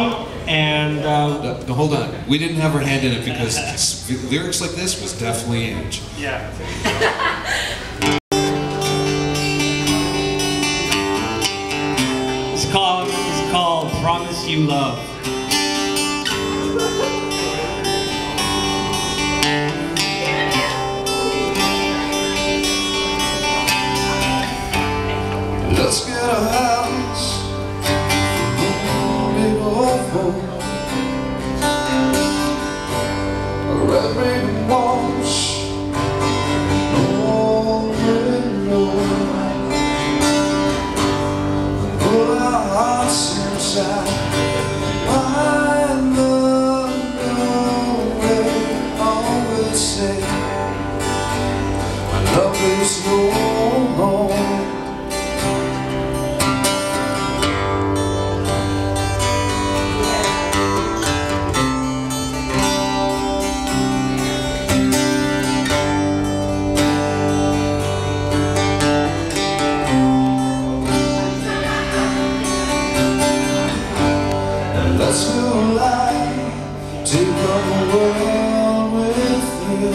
song, and no, hold on. We didn't have her hand in it because lyrics like this was definitely Ange. yeah. It's called "Promise You Love." Let's get a house, big old boat, a red ribbon wash, no window, and put our hearts inside. Find the way, always say, my love is no more. Let's go live, take on the world with you.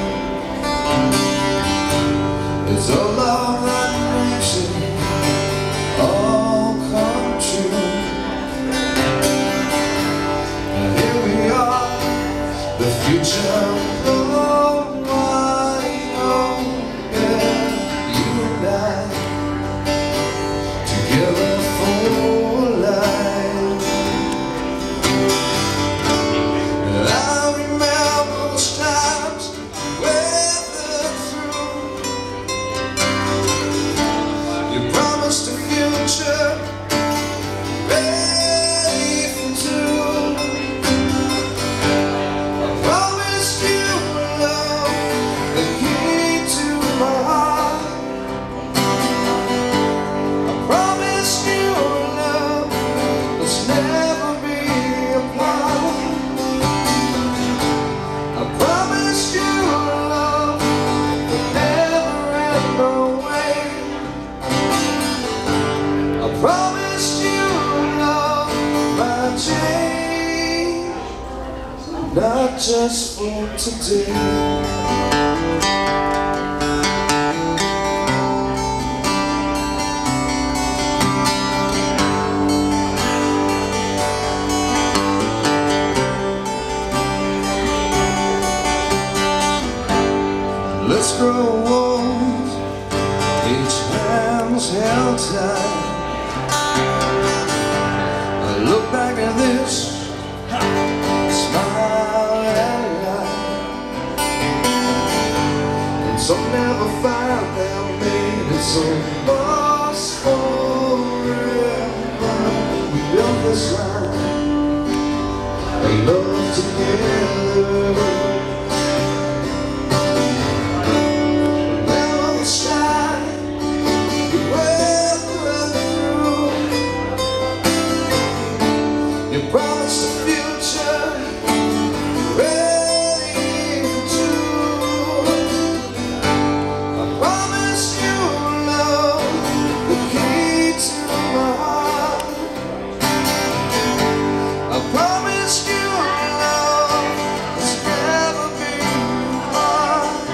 It's a love that makes it all come true. And here we are, the future of my own. Yeah, you and I, together for life. Not just for today. Let's grow old, each hand's held tight. I look back at this, smile and light, and some never found out made it so lost forever. We built this life and love together. Never shine, we weather through. You promised a future, ready for two. I promise you love, the key to my heart. I promise you love, it's never been hard.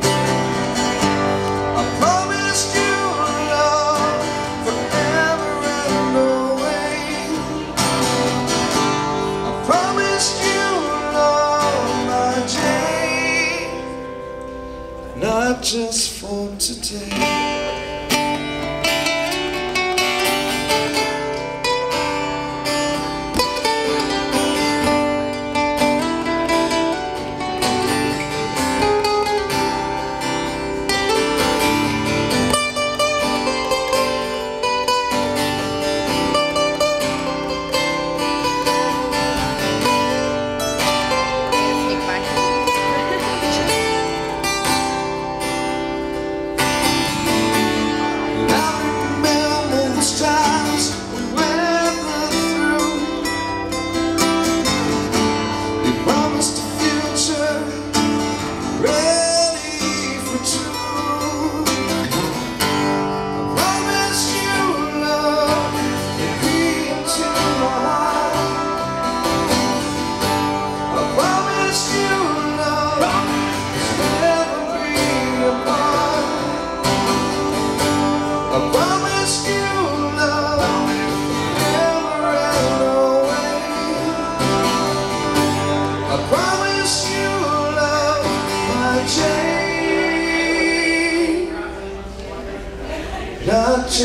I promise you love, forever and always. I promised you love, my Jay, not just for today.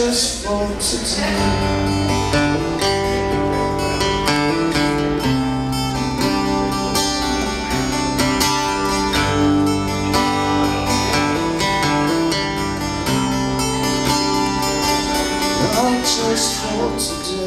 just for today. Not just for today.